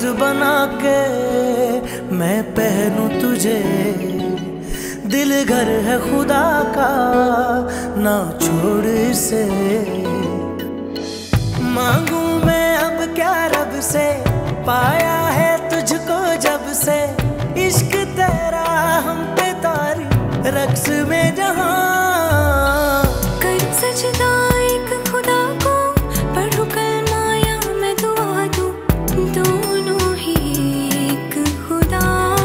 बना के मैं पहनूं तुझे। दिल घर है खुदा का, ना छोड़ इसे। मांगू मैं अब क्या रब से, पाया है तुझको जब से। इश्क तेरा हम पे तारी, रक्स में जहां। कर सजदा एक खुदा को, पढ़ू कलमा या मैं दुआ दूं। दोनों ही एक खुदा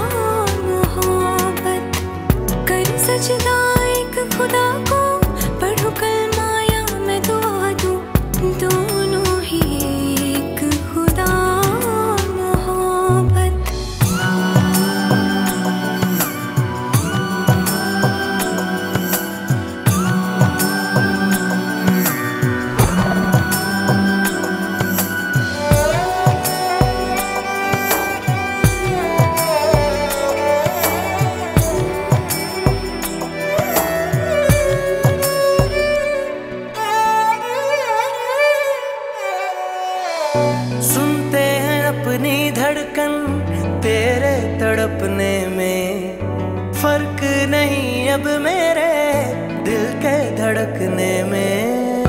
मोहब्बत। कर सजदा एक खुदा को, पढ़ू कलमा या मैं दुआ दूं। दोनों ही एक खुदा मोहब्बत। सुनते हैं अपनी धड़कन तेरे तड़पने में। फर्क नहीं अब मेरे दिल के धड़कने में।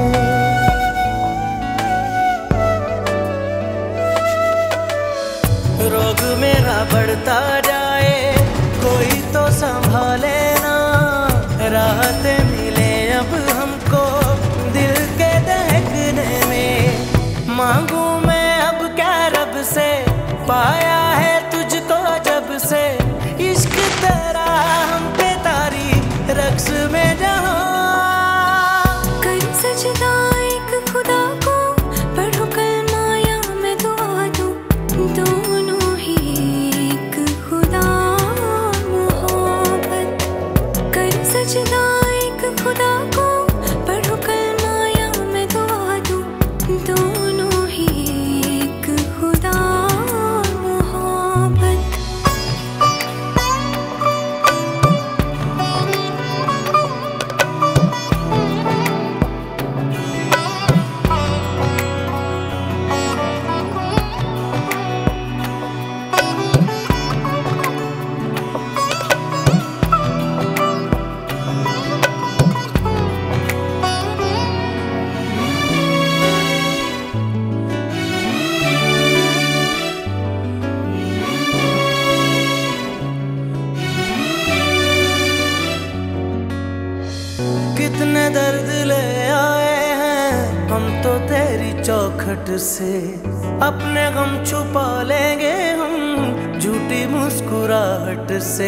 रोग मेरा बढ़ता जाए, कोई तो संभाले ना। राहतें मिले अब हमको दिल के दहकने में। मांगू मैं अब क्या रब से, पाया है तुझको जब से। इश्क तेरा हम पे तारी, रक्स में जहां। कर सजदा एक खुदा को, पढ़ू कलमा या मैं दुआ दूं। दोनों ही एक खुदा मोहब्बत। कर सजदा एक खुदा को, पढ़ू कलमा या मैं दुआ दूं। दोनों ही एक खुदा मोहब्बत। कितने दर्द ले आए हैं हम तो तेरी चौखट से। अपने गम छुपा लेंगे हम झूठी मुस्कुराहट से।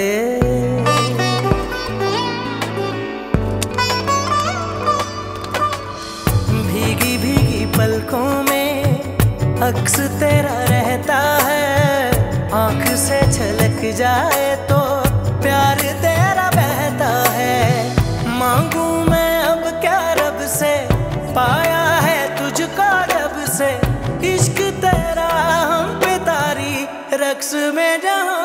भीगी भीगी पलकों में अक्स तेरा रहता है। आंख से छलक जाए तो प्यार तेरा बहता है। मांगू मैं अब क्या रब से, पाया है तुझको जब से। इश्क तेरा हम पे तारी, रक्स में जहां।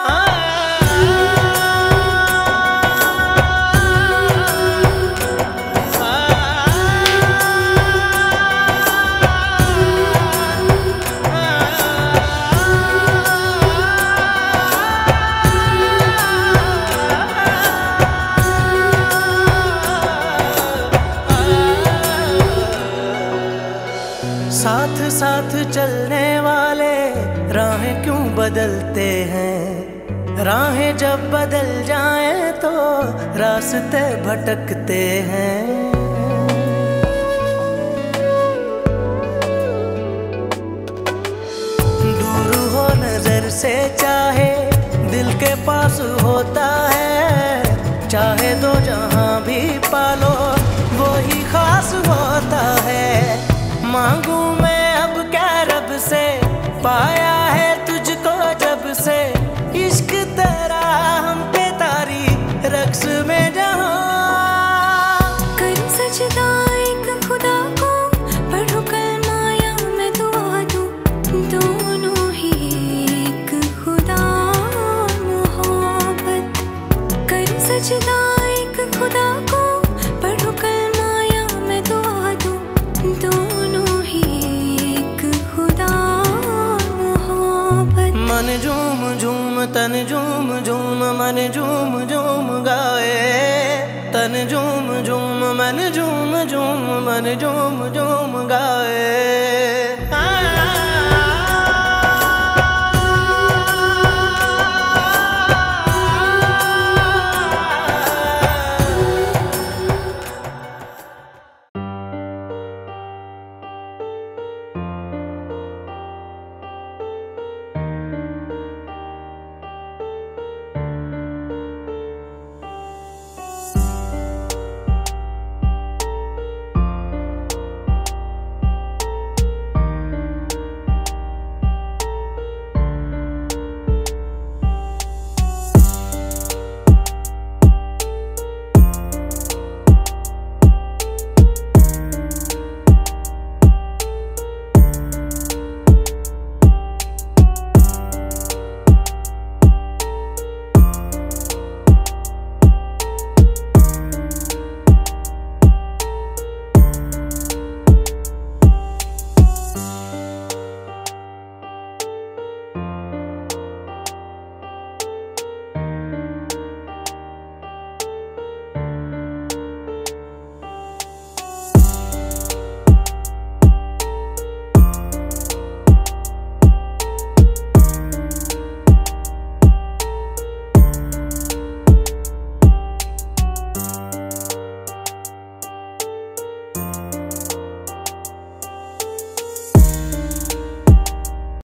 साथ साथ चलने वाले राहें क्यों बदलते हैं। राहें जब बदल जाएं तो रास्ते भटकते हैं। दूर हो नजर से चाहे दिल के पास होता है। चाहे तो जहां भी पालो वो ही खास होता है। मांगू मैं अब क्या रब से, पाया है तुझको जब से। इश्क तेरा हम पे तारी, रक्स में जहां। कर सजदा एक खुदा को, पढ़ू कलमा या मैं दुआ दूं। दोनों ही एक खुदा मोहब्बत। कर सजदा एक खुदा को, पढ़ू कलमा या मैं दुआ दूं। दोनों ही एक खुदा मोहब्बत। मन झूम झूम तन झूम झूम मन झूम झूम गाए, तन झूम झूम मन झूम झूम मन झूम झूम गाए।